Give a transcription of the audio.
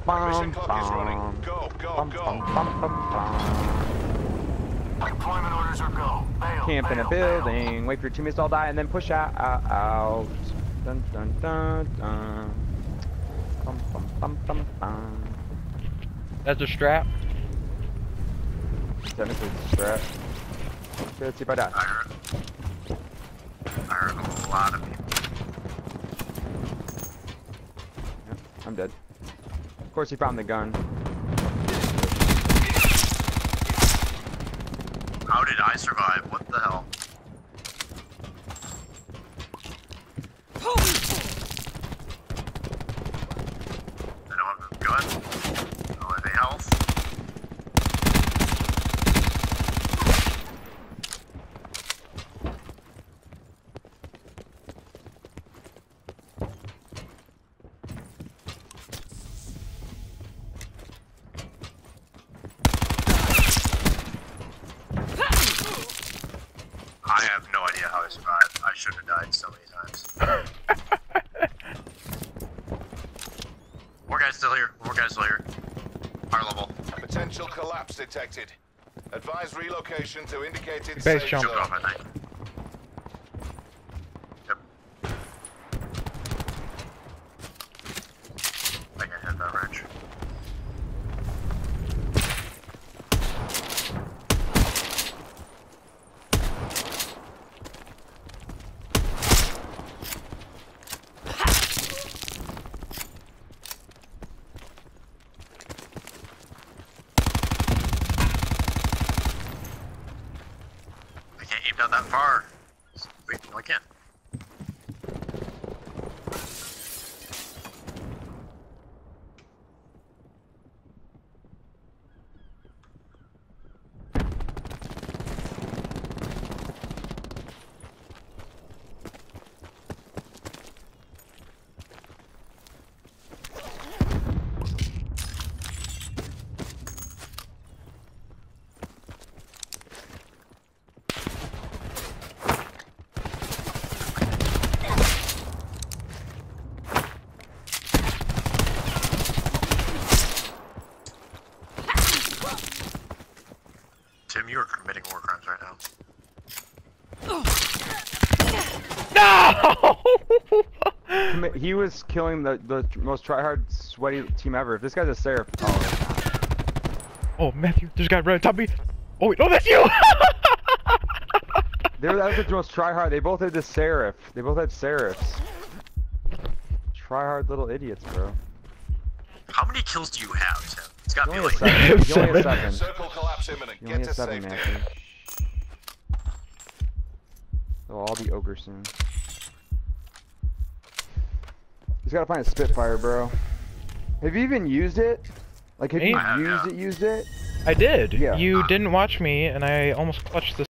Mission clock is running. Go, go, go. Deployment orders are go. Bail, Camp in a building. Wait for your teammates to all die, and then push out. Dun dun dun dun. Bum bum bum bum bum. That's a strap. Technically, it's a strap. Okay, let's see if I die. I heard a lot of people. Yep, I'm dead. Of course, he found the gun. How did I survive? What the hell? I don't have a gun. I don't have any health. I have no idea how I survived. I should have died so many times. More guys still here. More guys still here. Higher level. Potential collapse detected. Advise relocation to indicated Base safe jump. zone. Off, I think. Yep. I can hit that wrench. I can't aim down that far. Wait, no, I can't. Tim, you are committing war crimes right now. No! He was killing the most tryhard, sweaty team ever. If this guy's a Seraph. Oh, Matthew, there's a guy right on top of me. Oh, wait, no, that's you! That was the most tryhard. They both had the Seraph. They both had Seraphs. Tryhard little idiots, bro. How many kills do you have, Tim? It's gotta be You only like... have 7. You only have 7. Circle collapse imminent. You only Get to have 7, safety. Matthew. They'll all be ogre soon. He's gotta find a Spitfire, bro. Have you even used it? Like, have you Me? used it? I did. Yeah. You didn't watch me, and I almost clutched the